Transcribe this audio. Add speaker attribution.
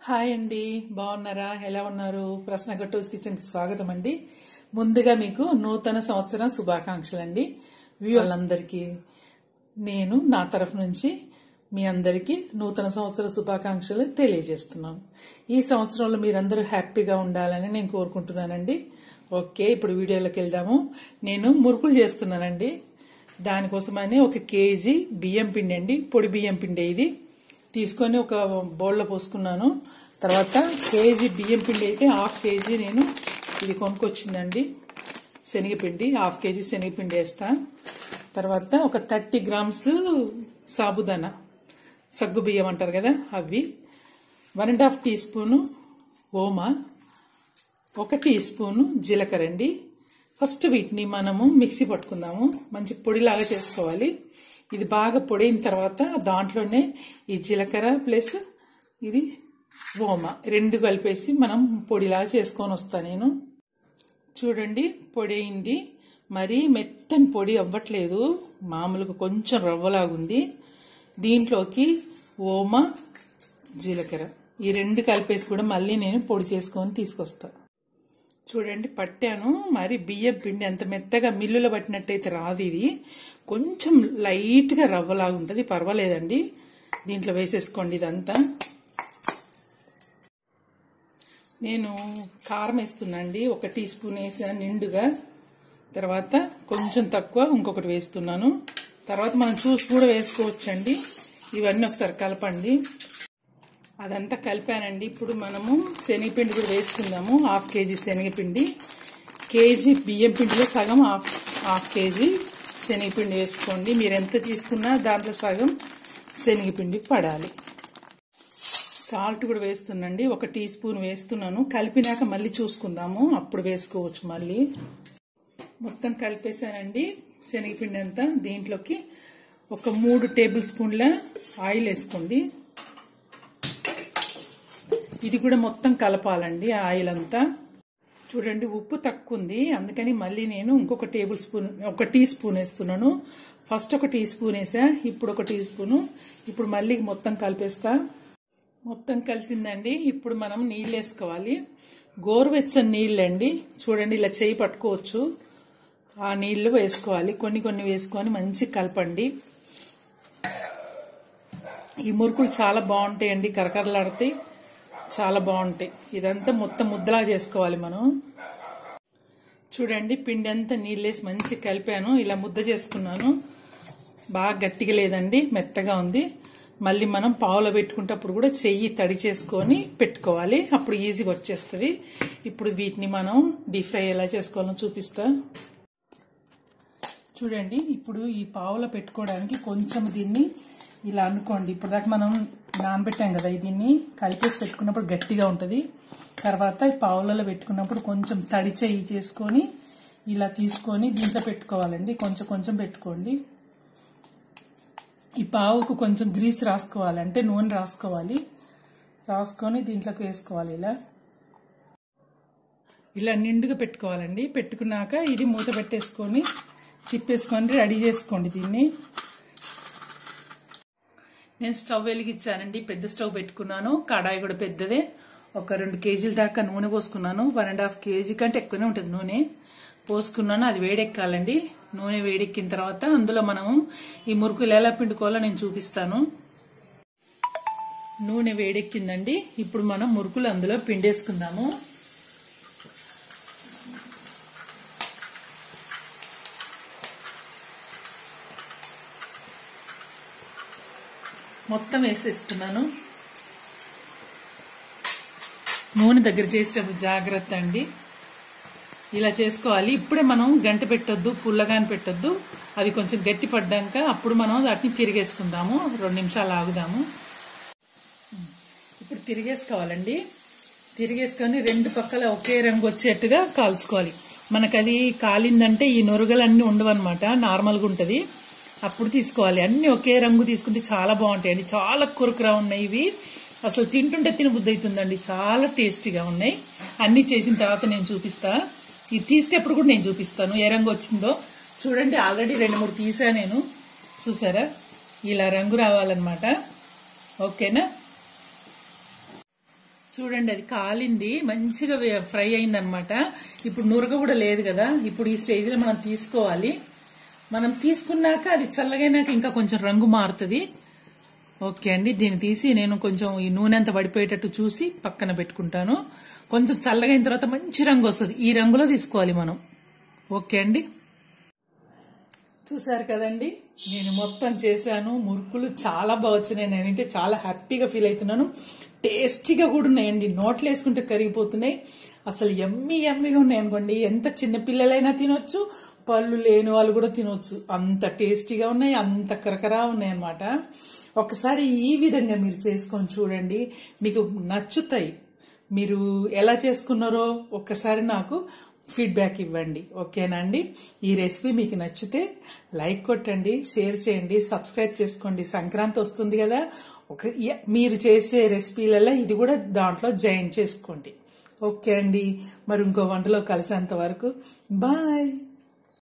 Speaker 1: Hi అండి, బాగున్నారా? ఎలా ఉన్నారు? ప్రశ్న గట్టూస్ కిచెన్ కి స్వాగతం అండి. ముందుగా మీకు నూతన సంవత్సరం శుభాకాంక్షలు అండి. వ్యూవర్లందరికీ నేను నా తరఫు నుంచి మీ అందరికీ నూతన సంవత్సర శుభాకాంక్షలు తెలియజేస్తున్నాను. ఈ సంవత్సరంలో మీరందరూ హ్యాపీగా ఉండాలని నేను కోరుకుంటున్నానండి. ఓకే, ఇప్పుడు వీడియోలోకి వెళ్దాము. నేను మురుకులు చేస్తున్నానండి. దానికోసమని 1 కేజీ బియ్యం పిండి అండి, పొడి బియ్యం పిండి ఇది తీసుకొని ఒక బౌల్లో పోసుకున్నాను. తర్వాత కేజీ బియ్యం పిండి అయితే 1/2 కేజీ నేను ఇది కొనుక్కొచ్చిందండి శనగపిండి. 1/2 కేజీ శనగపిండి వేస్తా. తర్వాత ఒక 30 గ్రామ్స్ సాబుదానా సగ్గు బియ్యం అంటారు కదా అవి, 1.5 టీ స్పూను ఓమా, 1 టీ స్పూను జీలకర్ర అండి. ఫస్ట్ వీటిని మనము మిక్సీ పట్టుకుందాము. మంచి పొడిలాగా చేసుకోవాలి. ఇది బాగా పొడైన తర్వాత దాంట్లోనే ఈ జీలకర్ర ప్లస్ ఇది ఓమా 2 కలిపేసి మనం పొడిలాగా చేసుకొని వస్తా. నేను చూడండి పొడైంది, మరీ మెత్తని పొడి అవ్వట్లేదు, మామూలుగా కొంచెం రవ్వలాగుంది. దీంట్లోకి ఓమా జీలకర్ర ఈ 2 కలిపేసి కూడా మళ్ళీ నేను పొడి చేసుకొని తీసుకొస్తా. చూడండి పట్టాను. మరి బియ్యం పిండి అంత మెత్తగా మిల్లులో పట్టినట్టయితే రాదు, ఇది కొంచెం లైట్ గా రవ్వలాగా ఉంటుంది, పర్వాలేదండి. దీంట్లో వేసేసుకోండి ఇదంతా. నేను కారం వేస్తున్నాండి, 1 టీ స్పూన్ వేసాను నిండుగా. తర్వాత కొంచెం తక్కువ ఇంకొకటి వేస్తున్నాను. తర్వాత మనం చూసి కూడా వేసుకోవచ్చండి. ఇవన్నీ ఒకసారి కలపండి. అదంతా కలిపానండి. ఇప్పుడు మనము శనగపిండి కూడా వేసుకుందాము. 1/2 కేజీ శనగపిండి, కేజీ బియ్యం పిండిలో సగం హాఫ్ కేజీ శనగపిండి వేసుకోండి. మీరు ఎంత తీసుకున్నా దాంట్లో సగం శనగపిండి పడాలి. సాల్ట్ కూడా వేస్తున్నాండి, 1 టీ స్పూన్ వేస్తున్నాను. కలిపినాక మళ్ళీ చూసుకుందాము, అప్పుడు వేసుకోవచ్చు మళ్ళీ. మొత్తం కలిపేసానండి శనగపిండి అంతా. దీంట్లోకి ఒక 3 టేబుల్ స్పూన్ల ఆయిల్ వేసుకోండి. ఇది కూడా మొత్తం కలపాలండి ఆయిల్ అంతా. చూడండి ఉప్పు తక్కువ ఉంది, అందుకని మళ్ళీ నేను ఇంకొక 1 టీ స్పూన్ వేస్తున్నాను. ఫస్ట్ 1 టీ స్పూన్ వేసా, ఇప్పుడు 1 టీ స్పూను. ఇప్పుడు మళ్ళీ మొత్తం కలిపేస్తా. మొత్తం కలిసిందండి. ఇప్పుడు మనం నీళ్ళు వేసుకోవాలి. గోరువెచ్చని నీళ్ళండి. చూడండి ఇలా చేయి పట్టుకోవచ్చు, ఆ నీళ్లు వేసుకోవాలి. కొన్ని వేసుకొని మంచి కలపండి. ఈ మురుకులు చాలా బాగుంటాయండి, కరకరలాడితే చాలా బాగుంటాయి. ఇదంతా మొత్తం ముద్దలా చేసుకోవాలి మనం. చూడండి పిండి అంతా నీళ్ళేసి మంచి కలిపాను, ఇలా ముద్ద చేసుకున్నాను. బాగా గట్టిగా లేదండి, మెత్తగా ఉంది. మళ్ళీ మనం పావులో పెట్టుకుంటప్పుడు కూడా చెయ్యి తడి చేసుకొని పెట్టుకోవాలి, అప్పుడు ఈజీగా వచ్చేస్తుంది. ఇప్పుడు వీటిని మనం డీప్ ఫ్రై ఎలా చేసుకోవాలో చూపిస్తా. చూడండి ఇప్పుడు ఈ పావులో పెట్టుకోవడానికి కొంచెం దీన్ని ఇలా అనుకోండి. ఇప్పుడు దాకా మనం నానబెట్టాం కదా, దీన్ని కలిపేసి పెట్టుకున్నప్పుడు గట్టిగా ఉంటుంది. తర్వాత ఈ పావులలో పెట్టుకున్నప్పుడు కొంచెం తడి చెయ్యి చేసుకొని ఇలా తీసుకొని దీంట్లో పెట్టుకోవాలండి. కొంచెం పెట్టుకోండి. ఈ పావుకు కొంచెం గ్రీస్ రాసుకోవాలి, అంటే నూనె రాసుకోవాలి. రాసుకొని దీంట్లోకి వేసుకోవాలి. ఇలా నిండుగా పెట్టుకోవాలండి. పెట్టుకున్నాక ఇది మూత పెట్టేసుకొని తిప్పేసుకొని రెడీ చేసుకోండి దీన్ని. నేను స్టవ్ వెలిగించానండి, పెద్ద స్టవ్ పెట్టుకున్నాను. కడాయి కూడా పెద్దదే. ఒక 2 కేజీల దాకా నూనె పోసుకున్నాను. 1.5 కేజీ కంటే ఎక్కువనే ఉంటుంది నూనె పోసుకున్నాను. అది వేడెక్కాలండి. నూనె వేడెక్కిన తర్వాత అందులో మనము ఈ మురుకులు ఎలా పిండుకోవాలో నేను చూపిస్తాను. నూనె వేడెక్కిందండి. ఇప్పుడు మనం మురుకులు అందులో పిండేసుకుందాము. మొత్తం వేసేస్తున్నాను. నూనె దగ్గర చేసేటప్పుడు జాగ్రత్త అండి, ఇలా చేసుకోవాలి. ఇప్పుడే మనం గంట పెట్టొద్దు, పుల్లగాని పెట్టొద్దు. అవి కొంచెం గట్టి పడ్డాక అప్పుడు మనం వాటిని తిరిగేసుకుందాము. 2 నిమిషాలు ఆగుదాము. ఇప్పుడు తిరిగేసుకోవాలండి. తిరిగేసుకొని 2 పక్కల ఒకే రంగు వచ్చేట్టుగా కాల్చుకోవాలి. మనకు అది కాలిందంటే ఈ నొరగలన్నీ ఉండవన్నమాట, నార్మల్గా ఉంటుంది. అప్పుడు తీసుకోవాలి. అన్ని ఒకే రంగు తీసుకుంటే చాలా బాగుంటాయండి. చాలా కురుకురా ఉన్నాయి ఇవి, అసలు తింటుంటే తినబుద్ధి అవుతుందండి. చాలా టేస్టీగా ఉన్నాయి. అన్ని చేసిన తర్వాత నేను చూపిస్తా. ఇది తీసేటప్పుడు కూడా నేను చూపిస్తాను ఏ రంగు వచ్చిందో. చూడండి ఆల్రెడీ 2-3 తీసా నేను, చూసారా? ఇలా రంగు రావాలన్నమాట. ఓకేనా? చూడండి అది కాలింది, మంచిగా ఫ్రై అయింది అనమాట. ఇప్పుడు నురగ కూడా లేదు కదా. ఇప్పుడు ఈ స్టేజ్ లో మనం తీసుకోవాలి. మనం తీసుకున్నాక అది చల్లగైనాక ఇంకా కొంచెం రంగు మారుతుంది. ఓకే అండి, దీన్ని తీసి నేను కొంచెం ఈ నూనె అంతా పడిపోయేటట్టు చూసి పక్కన పెట్టుకుంటాను. కొంచెం చల్లగైన తర్వాత మంచి రంగు వస్తుంది. ఈ రంగులో తీసుకోవాలి మనం. ఓకే అండి, చూసారు కదండి, నేను మొత్తం చేశాను. మురుకులు చాలా బాగా వచ్చినాయి. నేనైతే చాలా హ్యాపీగా ఫీల్ అవుతున్నాను. టేస్టీగా కూడా ఉన్నాయండి. నోట్లు వేసుకుంటే కరిగిపోతున్నాయి. అసలు యమ్మీగా ఉన్నాయి అనుకోండి. ఎంత చిన్న పిల్లలైనా తినొచ్చు, పళ్ళు లేని వాళ్ళు కూడా తినొచ్చు. అంత టేస్టీగా ఉన్నాయి, అంత కరకరా ఉన్నాయి అన్నమాట. ఒకసారి ఈ విధంగా మీరు చేసుకొని చూడండి, మీకు నచ్చుతాయి. మీరు ఎలా చేసుకున్నారో ఒక్కసారి నాకు ఫీడ్బ్యాక్ ఇవ్వండి. ఓకేనా అండి? ఈ రెసిపీ మీకు నచ్చితే లైక్ కొట్టండి, షేర్ చేయండి, సబ్స్క్రైబ్ చేసుకోండి. సంక్రాంతి వస్తుంది కదా, మీరు చేసే రెసిపీలలో ఇది కూడా దాంట్లో జాయిన్ చేసుకోండి. ఓకే అండి, మరి ఇంకో వంటలో కలిసేంత వరకు బాయ్.